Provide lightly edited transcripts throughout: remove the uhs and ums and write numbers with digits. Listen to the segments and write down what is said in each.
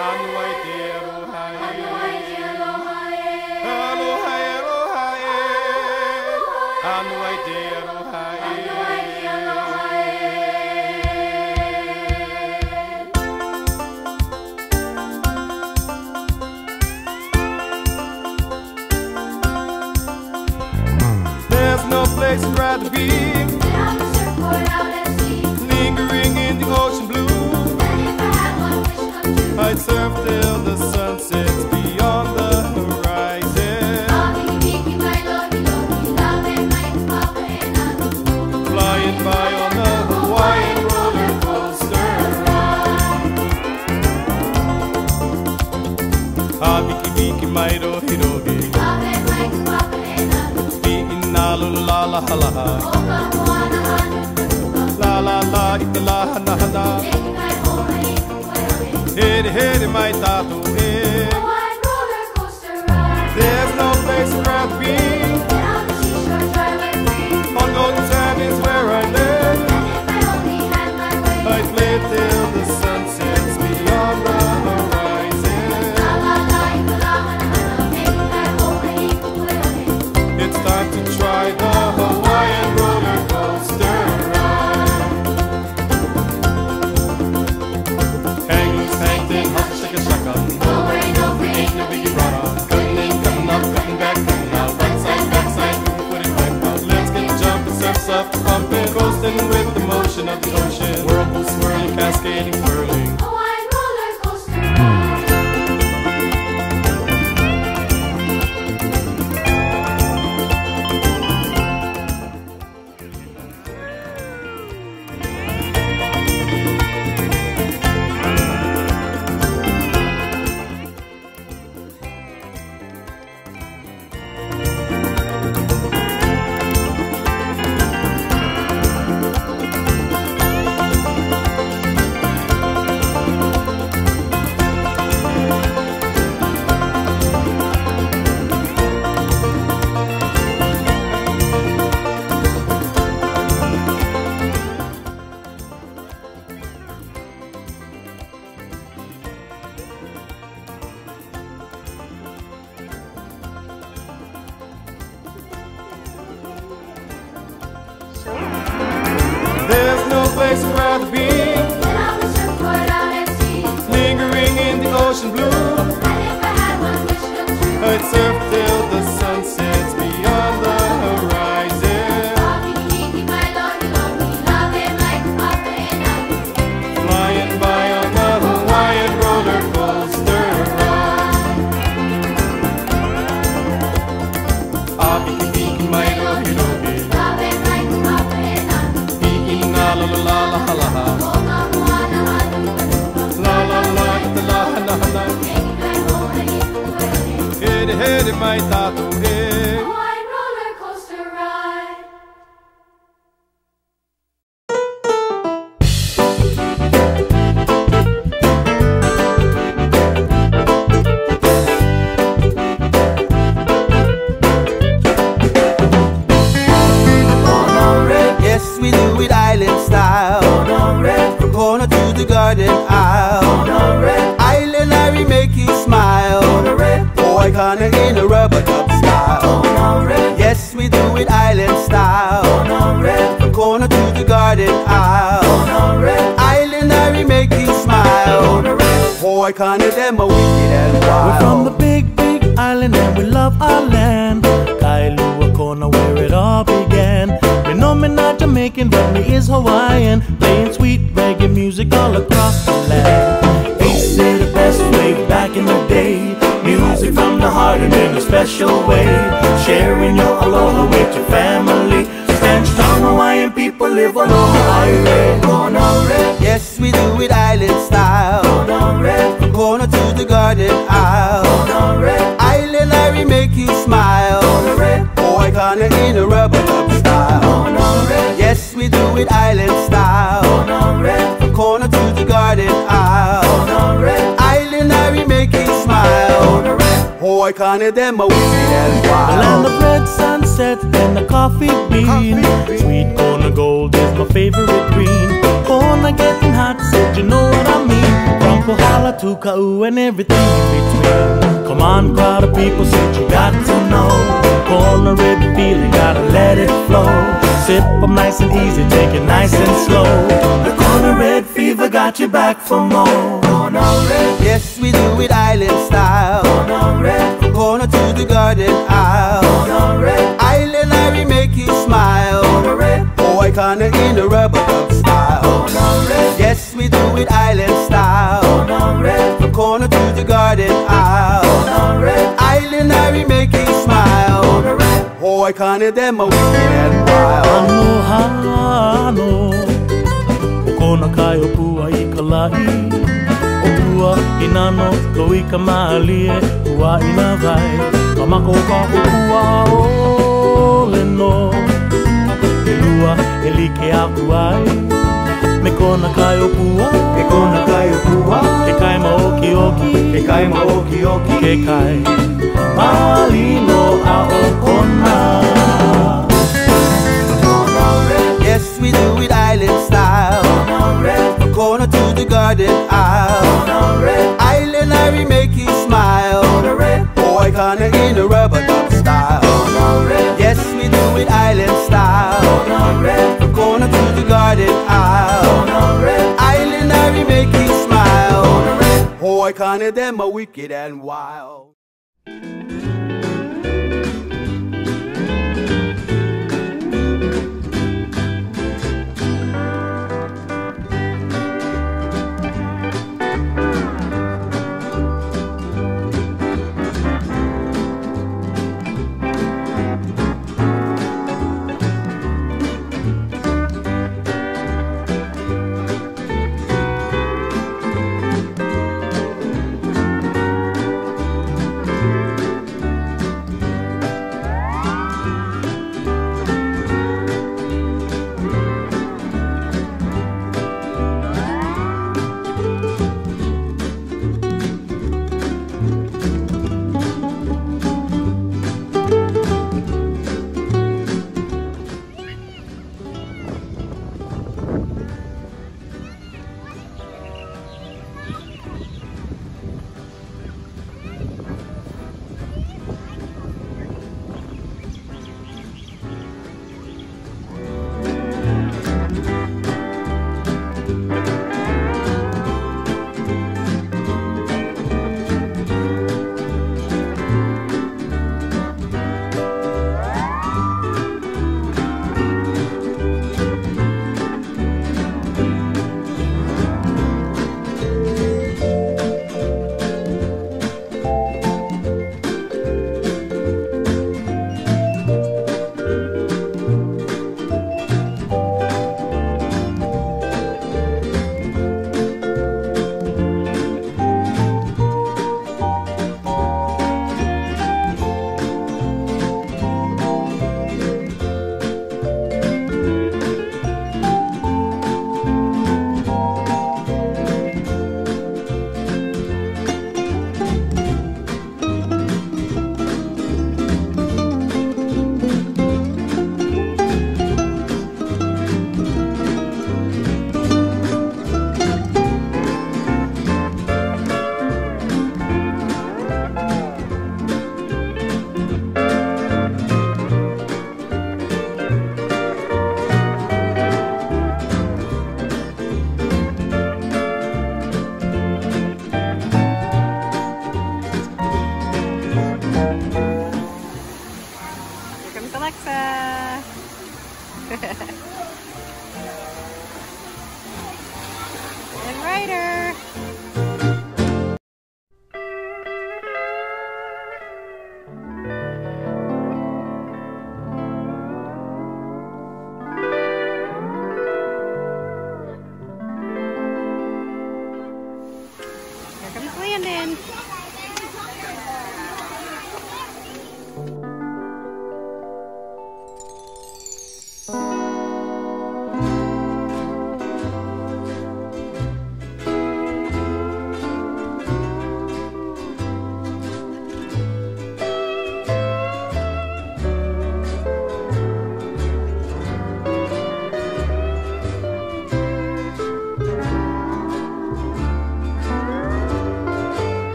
There's no place I'd rather be than on the surfboard out at sea, lingering in the ocean blue. and if I had one wish come true, I'd surf till the sun sets beyond the horizon, Wiki, my love and my papa and I'm flying by on the Hawaiian roller coaster ride. Wiki, my rohirogi, love and my papa and I'm la la la la la, Oka moana la la la, la hana hana, taking my home and eating hede hede my tattoo. Hawaiian roller coaster ride. There's no place I'd rather be. Get on the seashore, dry like free. On golden sand is where I live. And if I only had my way, I'd play till the sun sets beyond the horizon. la la la, taking my home and eating It's time to try the Hawaiian roller coaster ride. Hang loose, hang thin, hustle, shake a shotgun. No worry, no free, Ain't no biggie brother. Cutting in, cutting up, cutting back, cutting out. Right side, back side, put it back out. Let's get jumping, surfs up, pumping, coasting with the motion of the ocean. Whirlpool swirling, cascading, swirling. Hawaiian roller coaster ride. There's no place I'd rather be. Get on the surfboard out at sea, Lingering in the ocean blue. and if I had one wish come true, I'd surf till the sun sets beyond the horizon. Wiki, my love and my papa and I'm Flying by on the Hawaiian roller coaster ride. Wiki, my rohirogi, love and my papa and I'm la la la la la la, Oka moana la la la la hana hana, taking my home and eating hede hede my tattoo. Hawaiian roller coaster ride. Yes, we do it island style. From corner to the garden aisle. Island make you smile. Boy, kinda in a rubber duck style. Yes, we do it island style. From corner to the garden aisle. Island make you smile. Boy, kinda them a wicked and wild. We're from the big, big island and we love our land. Kailua Kona, where it all began. We know me not Jamaican, but me is Hawaiian. Playing sweet reggae music all across the land. They say the best way back in the day. Music from the heart and in a special way. Sharing your aloha with your family. Stand strong, Hawaiian people live on Hawaii. Yes, we do it island style. From corner to the garden aisle. Island make you smile. Boy, kinda in a rubber duck style. Yes, we do it island style. From corner to the garden aisle. Island make you smile. Boy, kinda them a wicked and The land wild. of red sunset and the coffee bean. Sweet Kona gold is my favorite green. Kona getting hot, said you know what I mean. From Kohala Tuka'u, and everything in between. Come on, crowd of people, said you got to know. Corner red feeling, gotta let it flow. Sip 'em nice and easy, take it nice and slow. The corner red fever got you back for more. Corner red, Yes, we do it island style. corner red, From corner to the garden aisle. corner red, Island Harry make you smile. corner red, Boy, kinda in a rubber dub style. corner red, Yes, we do it island style. corner red, From corner to the garden aisle. corner red, Island Harry make you smile. corner red. Boy, kinda them a wicked and wild. Hano, hano, o kona kai o pua I ka lai. O pua I nano, ko I ka maalie, ua I na vai. Ka mako ka o pua o leno. E lua, e like aku ai. Me kona kai o pua, E kona kai o pua, ke kai ma oki oki, e kai ma oki oki. ke kai. Malino a o kona. Yes, we do it island style. From corner to the garden aisle. Island Harry make you smile. Boy, kinda in a rubber duck style. Yes, we do it island style. From corner to the garden aisle. Island Harry make you smile. Boy, kinda them a wicked and wild.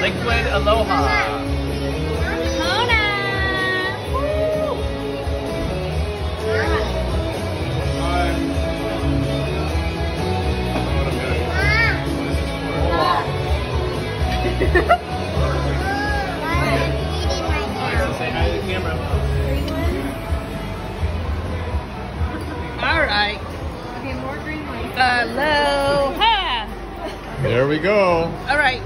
Liquid Aloha. Say hi to the camera. All right. Okay, more green ones. Aloha. There we go. All right.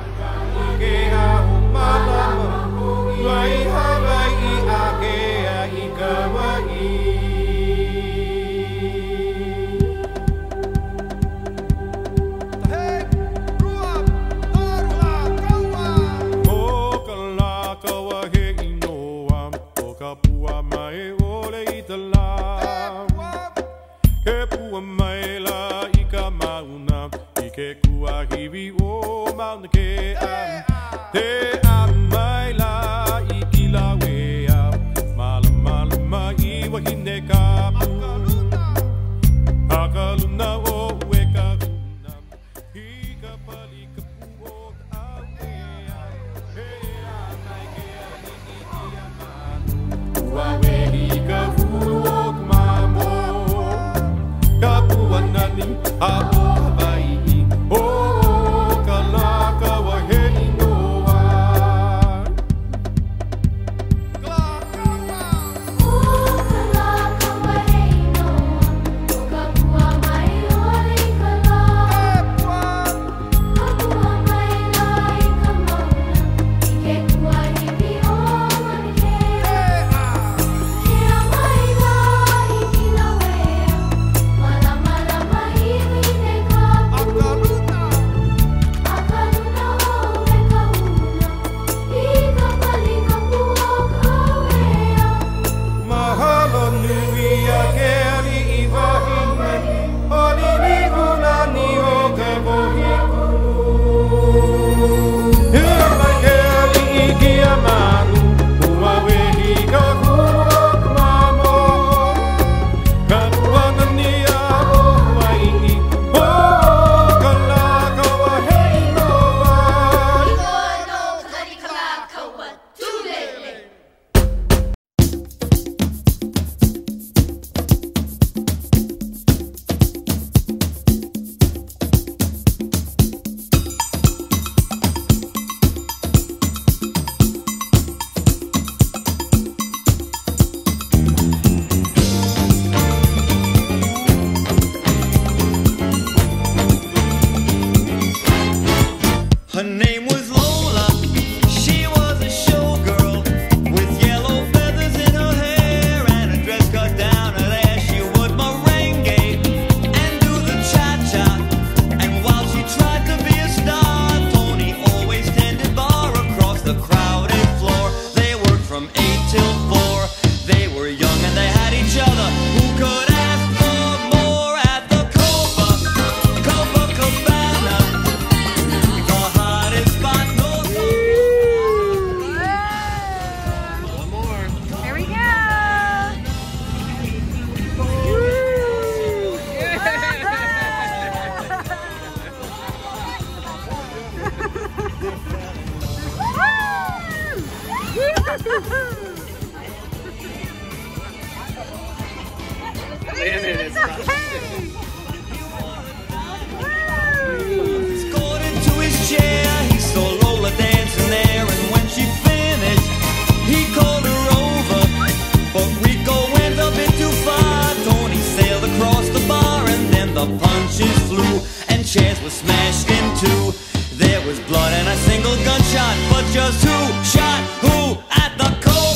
chairs were smashed in two. There was blood and a single gunshot, but just who shot who at the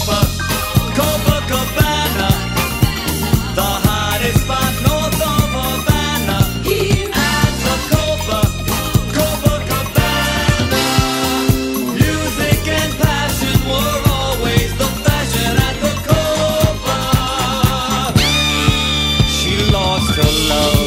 Copacabana, the hottest spot north of Havana. At the Copacabana, music and passion were always the fashion at the Copa. She lost her love.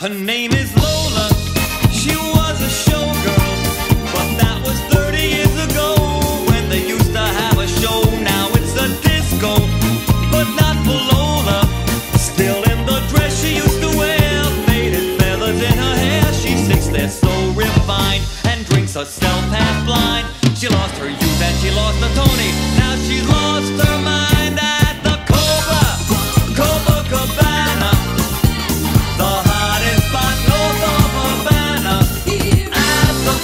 Her name is Lola. She was a showgirl, but that was 30 years ago when they used to have a show. Now it's a disco, but not for Lola. Still in the dress she used to wear, faded feathers in her hair. She sits there so refined and drinks herself half blind. She lost her youth and she lost her Tony. Now she's lost her mind at the Copacabana, the hottest spot north of Havana. At the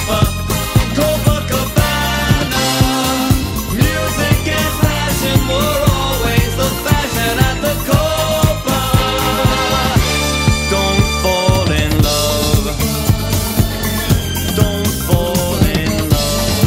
Copacabana, music and passion were always the fashion at the Copa. Don't fall in love. Don't fall in love.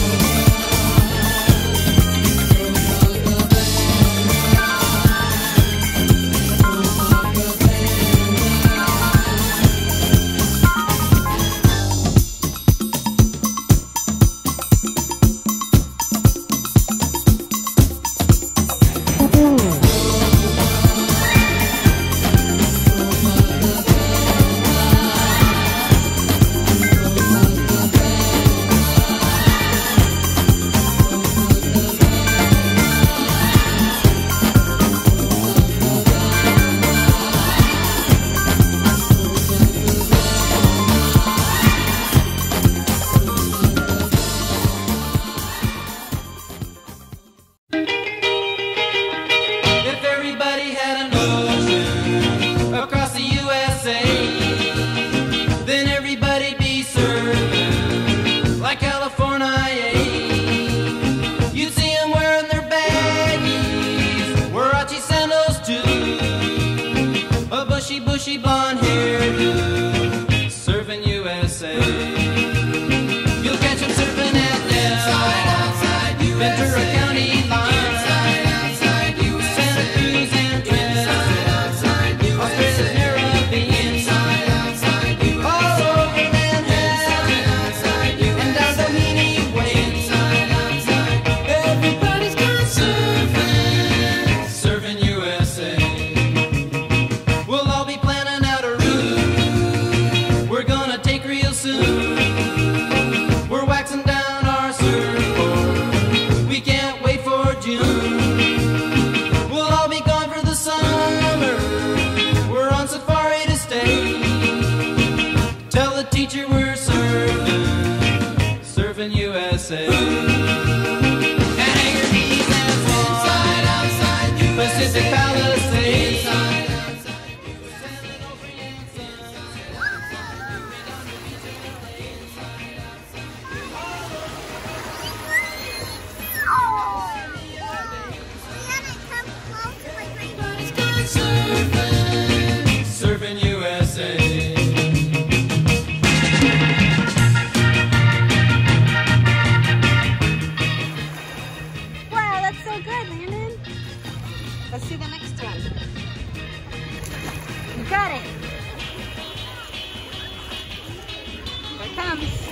If everybody had an ocean across the USA, then everybody'd be serving like California. You'd see them wearing their baggies, Warachi sandals too, a bushy blonde hairdo, surfing USA. You'll catch them surfing at Ventura County line. USA. And Hangar Beach and Swan, Pacific Palisades, surfing USA. Let's see the next one. You got it. Here it comes.